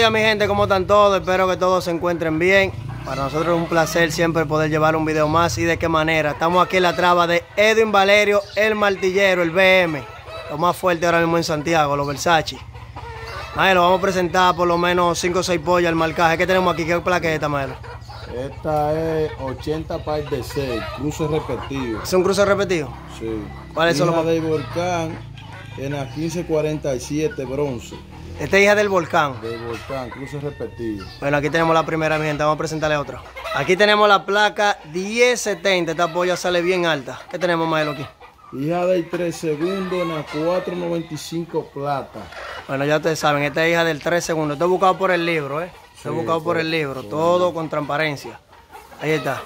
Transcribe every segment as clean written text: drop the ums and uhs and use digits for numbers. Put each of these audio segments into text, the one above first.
días, mi gente, ¿cómo están todos? Espero que todos se encuentren bien. Para nosotros es un placer siempre poder llevar un video más. ¿Y de qué manera? Estamos aquí en la traba de Edwin Valerio, el martillero, el BM. Lo más fuerte ahora mismo en Santiago, los Versace. Maelo, vamos a presentar por lo menos 5 o 6 pollas al marcaje. ¿Qué tenemos aquí? ¿Qué plaqueta, Maelo? Esta es 80 par de 6, cruces repetidos. ¿Es un cruce repetido? Sí. ¿Cuáles son los del Volcán en la 1547 bronce. Esta es hija del Volcán. Del Volcán, cruces repetidos. Bueno, aquí tenemos la primera, mi gente. Vamos a presentarle otra. Aquí tenemos la placa 1070. Esta polla sale bien alta. ¿Qué tenemos, Maelo, aquí? Hija del 3 segundos en la 495 plata. Bueno, ya ustedes saben, esta es hija del 3 segundos. Esto es buscado por el libro, ¿eh? Esto es buscado por el libro. Todo con transparencia. Ahí está.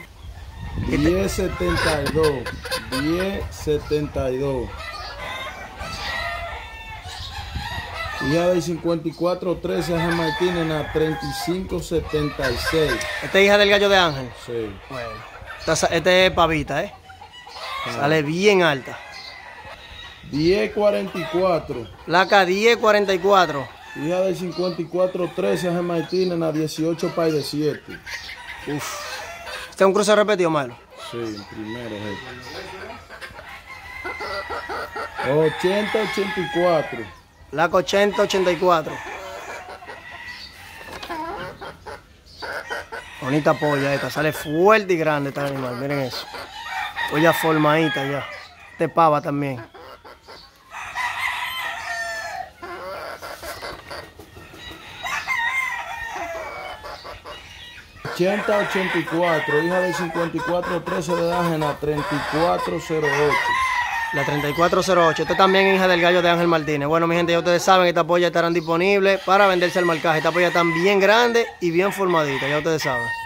1072. 1072. Hija del 5413 Ángel Martínez en la 3576. Esta es hija del gallo de Ángel. Sí. Bueno. Esta es pavita, ¿eh? Sale bien alta. 1044. Placa 1044. Hija del 5413 Ángel Martínez en la 18 par de 7. Uf. Este es un cruce repetido, Maelo. Sí, el primero es este. 8084. Placa 8084. Bonita polla esta. Sale fuerte y grande este animal. Miren eso. Polla formadita ya. Este pava también. ...8084, hija del 5413 de Ángel, la 3408. La 3408. Esta también es hija del gallo de Ángel Martínez. Bueno, mi gente, ya ustedes saben que estas pollas estarán disponibles para venderse al marcaje. Estas pollas están bien grandes y bien formaditas, ya ustedes saben.